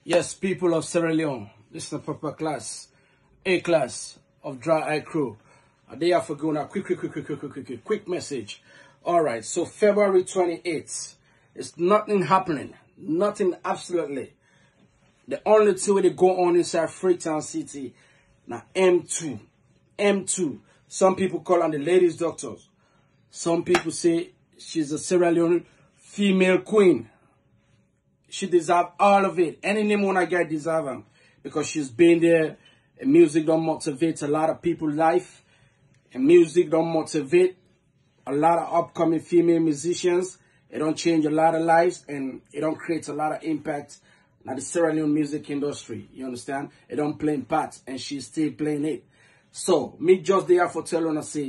Yes, people of Sierra Leone, this is the proper class, A class of Dry Eye Crew. They are for going a quick message. All right, so February 28th, it's nothing happening, nothing absolutely. The only thing they go on inside Freetown City, now M2, M2. Some people call her the ladies' doctors. Some people say she's a Sierra Leone female queen. She deserves all of it. Any name when I get deserve them. Because she's been there. And music don't motivate a lot of people's life. And music don't motivate a lot of upcoming female musicians. It don't change a lot of lives. And it don't create a lot of impact in the Sierra Leone music industry. You understand? It don't play parts. And she's still playing it. So, me just there for telling her, say,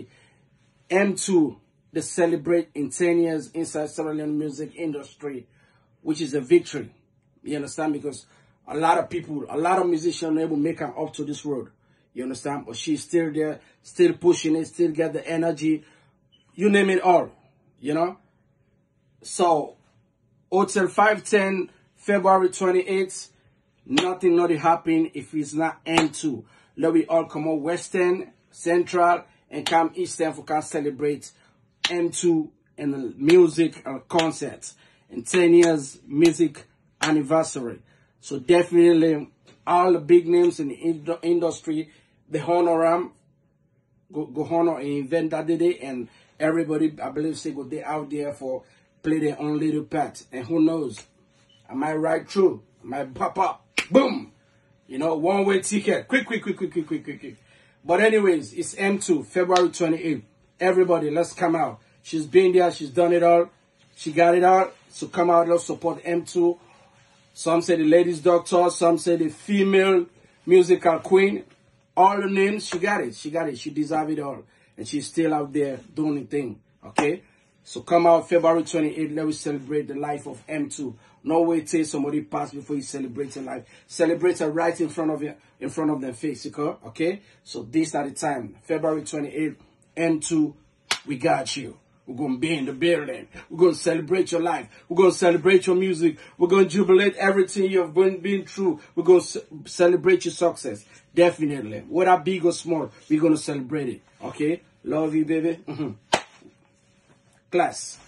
M2, they celebrate in 10 years inside Sierra Leone music industry, which is a victory. You understand? Because a lot of people, a lot of musicians are able to make her up to this road. You understand? But she's still there, still pushing it, still get the energy. You name it all. You know? So, Hotel 510, February 28th, nothing happen if it's not M2. Let we all come out Western, Central, and come Eastern for can celebrate M2 and the music concerts. In 10 years music anniversary. So definitely all the big names in the industry, they honor them, go honor and event that day, and everybody, I believe, say go they out there for play their own little part. And who knows, I might ride through, I might pop up, boom, you know, one-way ticket, quick. But anyways, it's M2, February 28th. Everybody, let's come out. She's been there, she's done it all. She got it all. So come out, let's support M2. Some say the ladies' doctor. Some say the female musical queen. All the names, she got it. She got it. She deserves it all. And she's still out there doing the thing. Okay? So come out February 28th. Let us celebrate the life of M2. No way till somebody pass before you celebrate her life. Celebrate her right in front of you, in front of their face. Okay? So this at the time. February 28th. M2, we got you. We're going to be in the building. We're going to celebrate your life. We're going to celebrate your music. We're going to jubilate everything you've been through. We're going to celebrate your success. Definitely. Whether big or small, we're going to celebrate it. Okay? Love you, baby. Class.